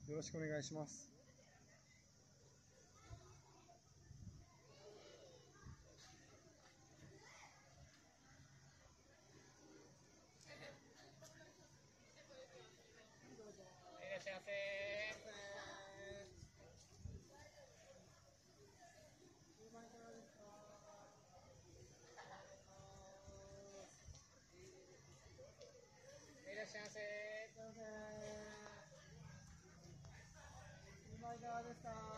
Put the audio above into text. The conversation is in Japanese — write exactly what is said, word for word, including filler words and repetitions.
よろしくお願いします。 いらっしゃいませ。いらっしゃいませ。 すいません。いかがですか。